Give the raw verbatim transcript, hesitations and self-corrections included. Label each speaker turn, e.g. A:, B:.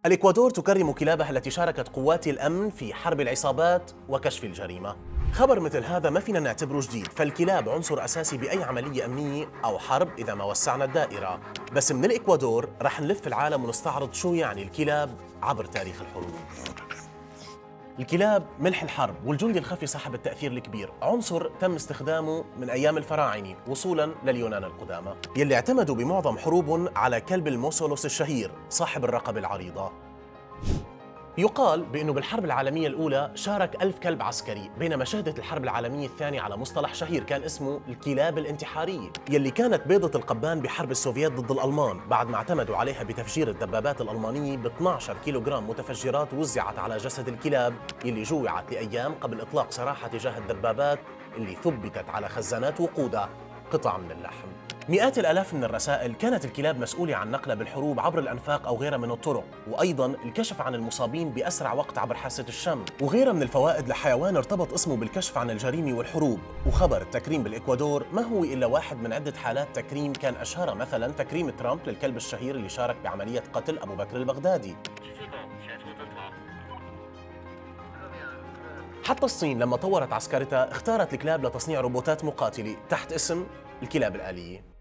A: الإكوادور تكرم كلابها التي شاركت قوات الأمن في حرب العصابات وكشف الجريمة. خبر مثل هذا ما فينا نعتبره جديد، فالكلاب عنصر أساسي بأي عملية أمنية أو حرب إذا ما وسعنا الدائرة. بس من الإكوادور رح نلف العالم ونستعرض شو يعني الكلاب عبر تاريخ الحروب. الكلاب ملح الحرب والجندي الخفي صاحب التأثير الكبير، عنصر تم استخدامه من أيام الفراعنة وصولاً لليونان القدامى، يلي اعتمدوا بمعظم حروبهم على كلب الموسولوس الشهير صاحب الرقبة العريضة. يقال بأنه بالحرب العالمية الأولى شارك ألف كلب عسكري، بينما شهدت الحرب العالمية الثانية على مصطلح شهير كان اسمه الكلاب الانتحارية، يلي كانت بيضة القبان بحرب السوفييت ضد الألمان بعد ما اعتمدوا عليها بتفجير الدبابات الألمانية ب اثني عشر كيلوغرام متفجرات وزعت على جسد الكلاب يلي جوعت لأيام قبل إطلاق سراحها تجاه الدبابات اللي ثبتت على خزانات وقودها قطع من اللحم. مئات الآلاف من الرسائل كانت الكلاب مسؤولة عن نقلها بالحروب عبر الأنفاق أو غيرها من الطرق، وأيضاً الكشف عن المصابين بأسرع وقت عبر حاسة الشم، وغيرها من الفوائد لحيوان ارتبط اسمه بالكشف عن الجريمة والحروب. وخبر التكريم بالإكوادور ما هو إلا واحد من عدة حالات تكريم، كان أشهرها مثلاً تكريم ترامب للكلب الشهير اللي شارك بعملية قتل أبو بكر البغدادي. حتى الصين لما طورت عسكرتها اختارت الكلاب لتصنيع روبوتات مقاتلة تحت اسم الكلاب الآلية.